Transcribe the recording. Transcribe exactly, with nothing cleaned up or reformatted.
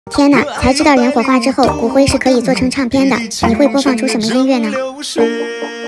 天哪，才知道人火化之后骨灰是可以做成唱片的，你会播放出什么音乐呢？